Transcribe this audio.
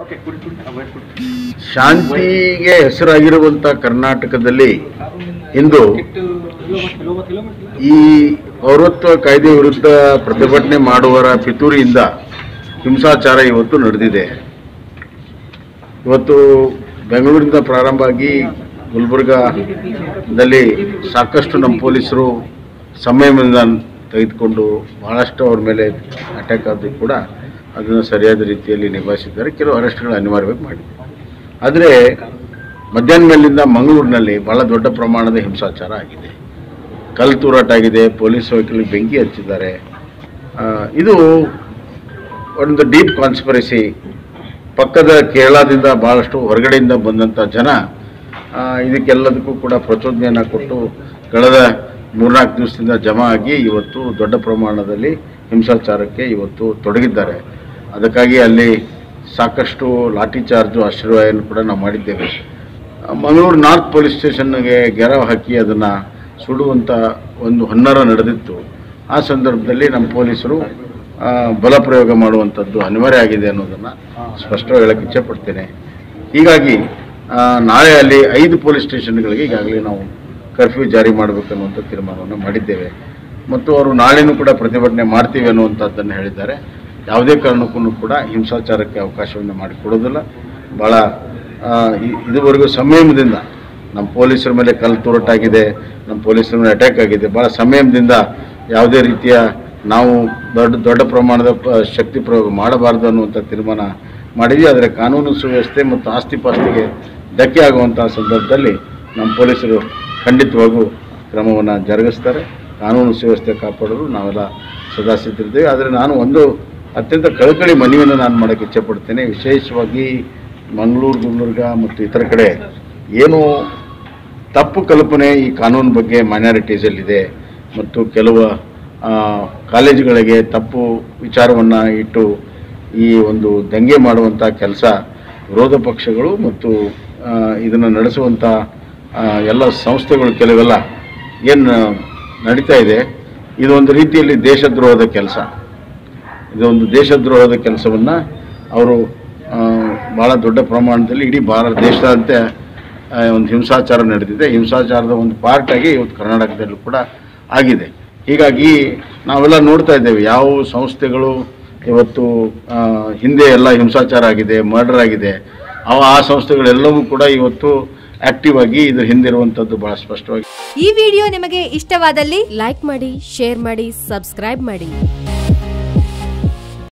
ಶಾಂತಿಗೆ ಹೆಸರಾಗಿರುವಂಥ ಕರ್ನಾಟಕದಲ್ಲಿ ಇಂದು ಈ ಪೌರತ್ವ ಕಾಯ್ದೆ ವಿರುದ್ಧ ಪ್ರತಿಭಟನೆ ಮಾಡುವವರ ಪಿತೂರಿಯಿಂದ ಹಿಂಸಾಚಾರ ಇವತ್ತು ನಡೆದಿದೆ. ಇವತ್ತು ಬೆಂಗಳೂರಿನಿಂದ ಪ್ರಾರಂಭ ಆಗಿ ಗುಲ್ಬರ್ಗಾದಲ್ಲಿ ಸಾಕಷ್ಟು ನಮ್ಮ ಪೊಲೀಸರು ಸಂಯಮದಿಂದ ತೆಗೆದುಕೊಂಡು ಬಹಳಷ್ಟು ಅವ್ರ ಮೇಲೆ ಅಟ್ಯಾಕ್ ಆದರೂ ಕೂಡ ಅದನ್ನು ಸರಿಯಾದ ರೀತಿಯಲ್ಲಿ ನಿಭಾಯಿಸಿದ್ದಾರೆ. ಕೆಲವು ಅರೆಸ್ಟ್ಗಳು ಅನಿವಾರ್ಯವಾಗಿ ಮಾಡಿದೆ. ಆದರೆ ಮಧ್ಯಾಹ್ನ ಮೇಲಿಂದ ಮಂಗಳೂರಿನಲ್ಲಿ ಬಹಳ ದೊಡ್ಡ ಪ್ರಮಾಣದ ಹಿಂಸಾಚಾರ ಆಗಿದೆ. ಕಲ್ಲು ತೂರಾಟ ಆಗಿದೆ. ಪೊಲೀಸ್ ವೆಹಿಕಲ್ಗೆ ಬೆಂಕಿ ಹಚ್ಚಿದ್ದಾರೆ. ಇದು ಒಂದು ಡೀಪ್ ಕಾನ್ಸ್ಪಿರಸಿ. ಪಕ್ಕದ ಕೇರಳದಿಂದ ಭಾಳಷ್ಟು ಹೊರಗಡೆಯಿಂದ ಬಂದಂಥ ಜನ ಇದಕ್ಕೆಲ್ಲದಕ್ಕೂ ಕೂಡ ಪ್ರಚೋದನೆಯನ್ನು ಕೊಟ್ಟು ಕಳೆದ 3-4 ದಿವಸದಿಂದ ಜಮಾ ಆಗಿ ಇವತ್ತು ದೊಡ್ಡ ಪ್ರಮಾಣದಲ್ಲಿ ಹಿಂಸಾಚಾರಕ್ಕೆ ಇವತ್ತು ತೊಡಗಿದ್ದಾರೆ. ಅದಕ್ಕಾಗಿ ಅಲ್ಲಿ ಸಾಕಷ್ಟು ಲಾಠಿ ಚಾರ್ಜು ಅಶ್ರುವಾಯನ್ನು ಕೂಡ ನಾವು ಮಾಡಿದ್ದೇವೆ. ಮಂಗಳೂರು ನಾರ್ತ್ ಪೊಲೀಸ್ ಸ್ಟೇಷನ್ಗೆ ಗೆರವು ಹಾಕಿ ಅದನ್ನು ಸುಡುವಂಥ ಒಂದು ಹುನ್ನಾರ ನಡೆದಿತ್ತು. ಆ ಸಂದರ್ಭದಲ್ಲಿ ನಮ್ಮ ಪೊಲೀಸರು ಬಲಪ್ರಯೋಗ ಮಾಡುವಂಥದ್ದು ಅನಿವಾರ್ಯ ಆಗಿದೆ ಅನ್ನೋದನ್ನು ಸ್ಪಷ್ಟವಾಗಿ ಹೇಳಕ್ಕೆ ಇಚ್ಛೆಪಡ್ತೇನೆ. ಹೀಗಾಗಿ ನಾಳೆ ಅಲ್ಲಿ 5 ಪೊಲೀಸ್ ಸ್ಟೇಷನ್ಗಳಿಗೆ ಈಗಾಗಲೇ ನಾವು ಕರ್ಫ್ಯೂ ಜಾರಿ ಮಾಡಬೇಕನ್ನುವಂಥ ತೀರ್ಮಾನವನ್ನು ಮಾಡಿದ್ದೇವೆ. ಮತ್ತು ಅವರು ನಾಳೆನೂ ಕೂಡ ಪ್ರತಿಭಟನೆ ಮಾಡ್ತೀವಿ ಅನ್ನುವಂಥದ್ದನ್ನು ಹೇಳಿದ್ದಾರೆ. ಯಾವುದೇ ಕಾರಣಕ್ಕೂ ಕೂಡ ಹಿಂಸಾಚಾರಕ್ಕೆ ಅವಕಾಶವನ್ನು ಮಾಡಿಕೊಡೋದಿಲ್ಲ. ಭಾಳ ಇದುವರೆಗೂ ಸಂಯಮದಿಂದ ನಮ್ಮ ಪೊಲೀಸರ ಮೇಲೆ ಕಲ್ಲು ತೂರಾಟಾಗಿದೆ, ನಮ್ಮ ಪೊಲೀಸರ ಮೇಲೆ ಅಟ್ಯಾಕ್ ಆಗಿದೆ. ಭಾಳ ಸಂಯಮದಿಂದ ಯಾವುದೇ ರೀತಿಯ ನಾವು ದೊಡ್ಡ ಪ್ರಮಾಣದ ಶಕ್ತಿ ಪ್ರಯೋಗ ಮಾಡಬಾರ್ದು ಅನ್ನುವಂಥ ತೀರ್ಮಾನ ಮಾಡಿದ್ವಿ. ಆದರೆ ಕಾನೂನು ಸುವ್ಯವಸ್ಥೆ ಮತ್ತು ಆಸ್ತಿಪಾಸ್ತಿಗೆ ಧಕ್ಕೆ ಆಗುವಂಥ ಸಂದರ್ಭದಲ್ಲಿ ನಮ್ಮ ಪೊಲೀಸರು ಖಂಡಿತವಾಗೂ ಕ್ರಮವನ್ನು ಜರುಗಿಸ್ತಾರೆ. ಕಾನೂನು ಸುವ್ಯವಸ್ಥೆ ಕಾಪಾಡಲು ನಾವೆಲ್ಲ ಸದಾ ಸಿದ್ಧರಿದ್ದೇವೆ. ಆದರೆ ನಾನು ಒಂದು ಅತ್ಯಂತ ಕಳಕಳಿ ಮನವಿಯನ್ನು ನಾನು ಮಾಡೋಕ್ಕೆ ಇಚ್ಛೆಪಡ್ತೇನೆ. ವಿಶೇಷವಾಗಿ ಮಂಗಳೂರು, ಗುಲ್ಬರ್ಗ ಮತ್ತು ಇತರ ಕಡೆ ಏನು ತಪ್ಪು ಕಲ್ಪನೆ ಈ ಕಾನೂನು ಬಗ್ಗೆ ಮೈನಾರಿಟೀಸಲ್ಲಿದೆ ಮತ್ತು ಕೆಲವು ಕಾಲೇಜುಗಳಿಗೆ ತಪ್ಪು ವಿಚಾರವನ್ನು ಇಟ್ಟು ಈ ಒಂದು ದಂಗೆ ಮಾಡುವಂಥ ಕೆಲಸ ವಿರೋಧ ಪಕ್ಷಗಳು ಮತ್ತು ಇದನ್ನು ನಡೆಸುವಂಥ ಎಲ್ಲ ಸಂಸ್ಥೆಗಳು ಕೆಲವೆಲ್ಲ ಏನು ನಡೀತಾ ಇದೆ, ಇದೊಂದು ರೀತಿಯಲ್ಲಿ ದೇಶದ್ರೋಹದ ಕೆಲಸ. ಇದೊಂದು ದೇಶದ್ರೋಹದ ಕೆಲಸವನ್ನು ಅವರು ಭಾಳ ದೊಡ್ಡ ಪ್ರಮಾಣದಲ್ಲಿ ಇಡೀ ಭಾರತ ದೇಶದಾದ್ಯಂತ ಒಂದು ಹಿಂಸಾಚಾರ ನಡೆದಿದೆ. ಹಿಂಸಾಚಾರದ ಒಂದು ಪಾರ್ಟಾಗಿ ಇವತ್ತು ಕರ್ನಾಟಕದಲ್ಲೂ ಕೂಡ ಆಗಿದೆ. ಹೀಗಾಗಿ ನಾವೆಲ್ಲ ನೋಡ್ತಾ ಇದ್ದೇವೆ ಯಾವ ಸಂಸ್ಥೆಗಳು ಇವತ್ತು ಹಿಂದೆ ಎಲ್ಲ ಹಿಂಸಾಚಾರ ಆಗಿದೆ, ಮರ್ಡರ್ ಆಗಿದೆ, ಆ ಸಂಸ್ಥೆಗಳೆಲ್ಲವೂ ಕೂಡ ಇವತ್ತು ಆಕ್ಟಿವ್ ಆಗಿ ಇದ್ರ ಹಿಂದಿರುವಂಥದ್ದು ಬಹಳ ಸ್ಪಷ್ಟವಾಗಿ. ಈ ವಿಡಿಯೋ ನಿಮಗೆ ಇಷ್ಟವಾದಲ್ಲಿ ಲೈಕ್ ಮಾಡಿ, ಶೇರ್ ಮಾಡಿ, ಸಬ್ಸ್ಕ್ರೈಬ್ ಮಾಡಿ.